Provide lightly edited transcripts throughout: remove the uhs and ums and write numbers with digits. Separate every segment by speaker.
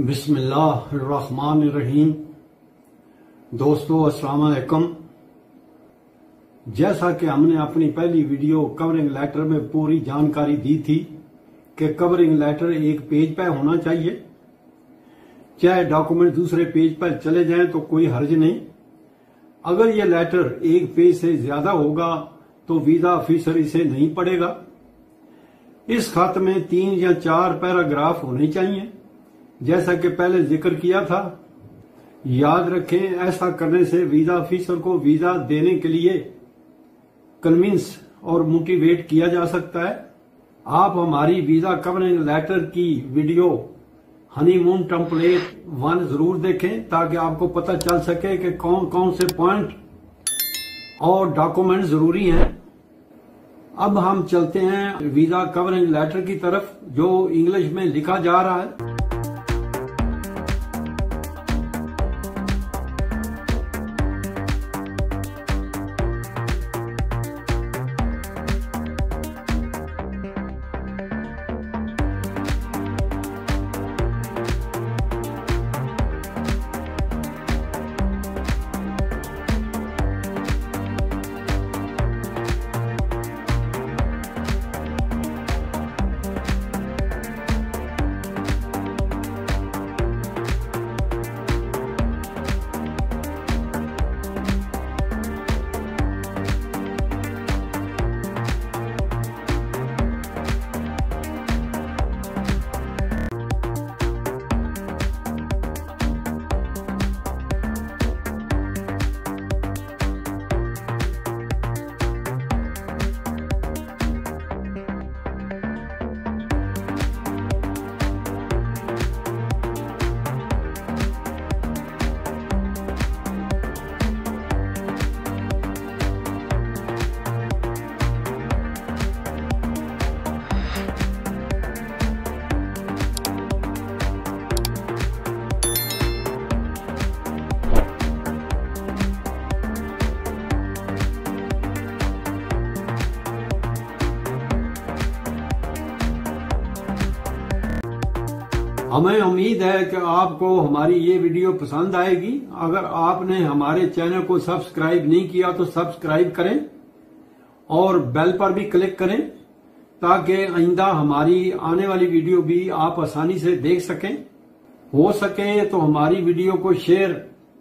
Speaker 1: बिस्मिल्लाहिर्रहमानिर्रहीम। दोस्तों अस्सलाम वालेकुम। जैसा कि हमने अपनी पहली वीडियो कवरिंग लेटर में पूरी जानकारी दी थी कि कवरिंग लेटर एक पेज पर होना चाहिए, चाहे डॉक्यूमेंट दूसरे पेज पर चले जाएं तो कोई हर्ज नहीं। अगर यह लेटर एक पेज से ज्यादा होगा तो वीजा ऑफिसर इसे नहीं पढ़ेगा। इस खत में 3 या 4 पैराग्राफ होने चाहिए, जैसा कि पहले जिक्र किया था। याद रखें, ऐसा करने से वीजा ऑफिसर को वीजा देने के लिए कन्विंस और मोटिवेट किया जा सकता है। आप हमारी वीजा कवरिंग लेटर की वीडियो हनीमून टेम्पलेट 1 जरूर देखें, ताकि आपको पता चल सके कि कौन कौन से पॉइंट और डॉक्यूमेंट जरूरी हैं। अब हम चलते हैं वीजा कवरिंग लेटर की तरफ, जो इंग्लिश में लिखा जा रहा है। हमें उम्मीद है कि आपको हमारी ये वीडियो पसंद आएगी। अगर आपने हमारे चैनल को सब्सक्राइब नहीं किया तो सब्सक्राइब करें और बेल पर भी क्लिक करें, ताकि आइंदा हमारी आने वाली वीडियो भी आप आसानी से देख सकें। हो सके तो हमारी वीडियो को शेयर,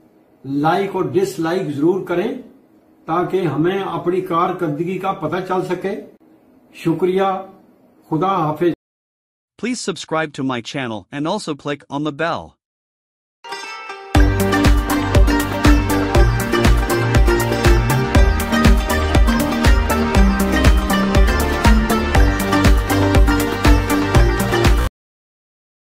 Speaker 1: लाइक और डिसलाइक जरूर करें, ताकि हमें अपनी कारकर्दगी का पता चल सके। शुक्रिया। खुदा हाफिज।
Speaker 2: Please subscribe to my channel and also click on the bell.